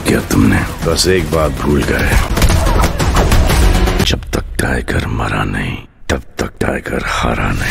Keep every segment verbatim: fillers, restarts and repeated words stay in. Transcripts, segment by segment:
क्या तुमने? बस एक बात भूल गए, जब तक टाइगर मरा नहीं तब तक टाइगर हारा नहीं।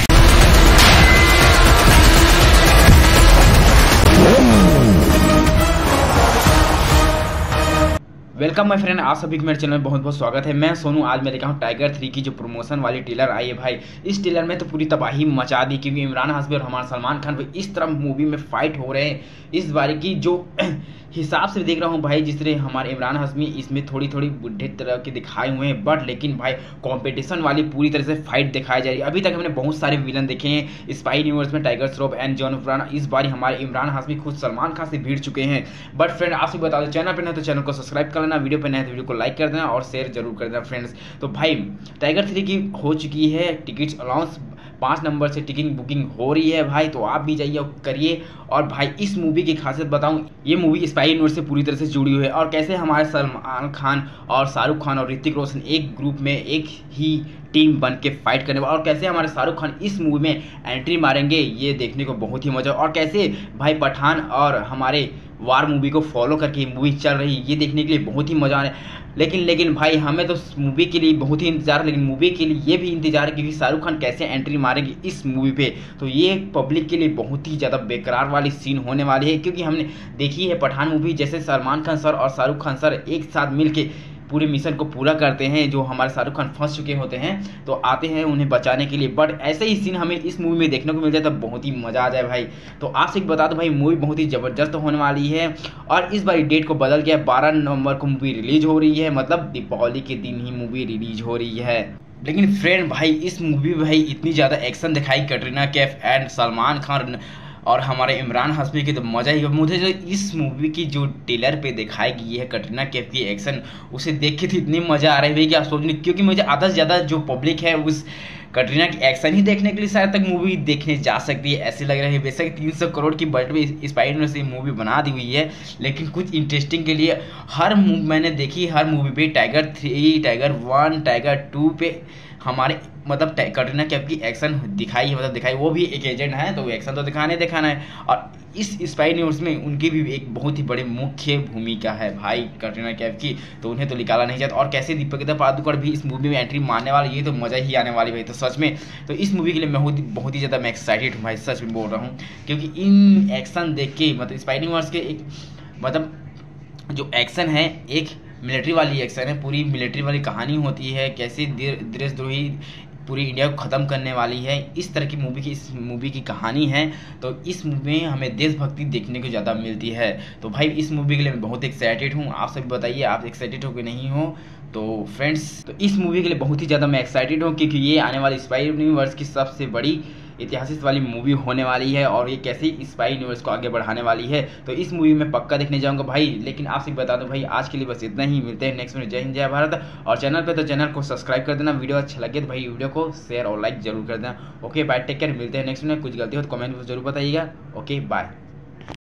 वेलकम माय फ्रेंड, आप सभी को मेरे चैनल में बहुत बहुत स्वागत है। मैं सोनू। आज मैं लेकर हूँ टाइगर थ्री की जो प्रमोशन वाली ट्रेलर आई है भाई। इस ट्रेलर में तो पूरी तबाही मचा दी, क्योंकि इमरान हाशमी और हमारा सलमान खान भाई इस तरह मूवी में फाइट हो रहे हैं। इस बार की जो हिसाब से देख रहा हूँ भाई, जिस तरह हमारे इमरान हाशमी इसमें थोड़ी थोड़ी बुढ़े तरह के दिखाए हुए हैं, बट लेकिन भाई कंपटीशन वाली पूरी तरह से फाइट दिखाई जा रही है। अभी तक हमने बहुत सारे विलन देखे हैं स्पाई यूनिवर्स में, टाइगर श्रॉफ एंड जॉन अब्राहम। इस बार हमारे इमरान हाशमी खुद सलमान खान से भिड़ चुके हैं। बट फ्रेंड आपसे बता दो, चैनल पर नहीं तो चैनल को सब्सक्राइब कर लेना, वीडियो पर नहीं तो वीडियो को लाइक कर देना और शेयर जरूर कर देना फ्रेंड्स। तो भाई टाइगर थ्री की हो चुकी है टिकट्स अनाउंस, पाँच नंबर से टिकट बुकिंग हो रही है भाई। तो आप भी जाइए करिए। और भाई इस मूवी की खासियत बताऊं, ये मूवी स्पाई यूनिवर्स से पूरी तरह से जुड़ी हुई है, और कैसे हमारे सलमान खान और शाहरुख खान और ऋतिक रोशन एक ग्रुप में एक ही टीम बन के फाइट करने वाले, और कैसे हमारे शाहरुख खान इस मूवी में एंट्री मारेंगे, ये देखने को बहुत ही मजा। और कैसे भाई पठान और हमारे वार मूवी को फॉलो करके मूवी चल रही है, ये देखने के लिए बहुत ही मजा आ रहा है। लेकिन लेकिन भाई हमें तो मूवी के लिए बहुत ही इंतजार, लेकिन मूवी के लिए ये भी इंतजार है क्योंकि शाहरुख खान कैसे एंट्री मारेंगे इस मूवी पे। तो ये पब्लिक के लिए बहुत ही ज़्यादा बेकरार वाली सीन होने वाली है, क्योंकि हमने देखी है पठान मूवी, जैसे सलमान खान सर और शाहरुख खान सर एक साथ मिलके पूरे मिशन को पूरा करते हैं। जो हमारे शाहरुख खान फंस चुके होते हैं तो आते हैं उन्हें बचाने के लिए, बट ऐसे ही सीन हमें इस मूवी में देखने को मिल जाए तो बहुत ही मजा आ जाए भाई। तो आपसे बता दो भाई, मूवी बहुत ही ज़बरदस्त होने वाली है, और इस बार डेट को बदल गया, बारह नवंबर को मूवी रिलीज हो रही है, मतलब दीपावली के दिन ही मूवी रिलीज हो रही है। लेकिन फ्रेंड भाई इस मूवी में भाई इतनी ज़्यादा एक्शन दिखाई कैटरीना कैफ एंड सलमान खान और हमारे इमरान हाशमी की तो मज़ा ही। मुझे जो इस मूवी की जो ट्रेलर पे दिखाई गई है कटरीना कैफ की एक्शन, उसे देख के तो इतनी मज़ा आ रही है कि आप सोच नहीं, क्योंकि मुझे आधा से ज़्यादा जो पब्लिक है उस कटरीना की एक्शन ही देखने के लिए शायद तक मूवी देखने जा सकती है, ऐसे लग रहा है। वैसे तीन सौ करोड़ की बजट में स्पाई यूनिवर्स से मूवी बना दी हुई है, लेकिन कुछ इंटरेस्टिंग के लिए हर मूवी मैंने देखी, हर मूवी पे Tiger three, Tiger one, Tiger two पे हमारे मतलब कटरीना कैफ की एक्शन दिखाई है, मतलब दिखाई, वो भी एक एजेंट है तो एक्शन तो दिखाने दिखाना है। और इस स्पाई न्यूज़ में उनकी भी एक बहुत ही बड़ी मुख्य भूमिका है भाई कटरीना कैफ की, तो उन्हें तो निकाला नहीं जाता। और कैसे दीपिका पादुकोण भी इस मूवी में एंट्री मारने वाली, ये तो मज़ा ही आने वाली भाई। तो सच में तो इस मूवी के लिए मैं बहुत बहुत ही ज़्यादा मैं एक्साइटेड हूँ भाई, सच में बोल रहा हूँ, क्योंकि इन एक्शन देख के मतलब स्पाई न्यूज़ के एक मतलब जो एक्शन है एक मिलिट्री वाली एक्शन है, पूरी मिलिट्री वाली कहानी होती है, कैसे देशद्रोही पूरी इंडिया को ख़त्म करने वाली है, इस तरह की मूवी की इस मूवी की कहानी है। तो इस मूवी में हमें देशभक्ति देखने को ज़्यादा मिलती है। तो भाई इस मूवी के लिए मैं बहुत एक्साइटेड हूँ। आप सभी बताइए आप एक्साइटेड हो कि नहीं हो। तो फ्रेंड्स तो इस मूवी के लिए बहुत ही ज़्यादा मैं एक्साइटेड हूँ, क्योंकि ये आने वाली स्पाई यूनिवर्स की सबसे बड़ी ऐतिहासिक वाली मूवी होने वाली है, और ये कैसे स्पाई यूनिवर्स को आगे बढ़ाने वाली है। तो इस मूवी में पक्का देखने जाऊंगा भाई। लेकिन आपसे बता दो भाई, आज के लिए बस इतना ही, मिलते हैं नेक्स्ट में। जय हिंद जय भारत। और चैनल पे तो चैनल को सब्सक्राइब कर देना, वीडियो अच्छा लगे तो भाई वीडियो को शेयर और लाइक जरूर कर देना। ओके बाय, टेक केयर, मिलते हैं नेक्स्ट में। कुछ गलती हो तो कमेंट में जरूर बताइएगा। Okay bye.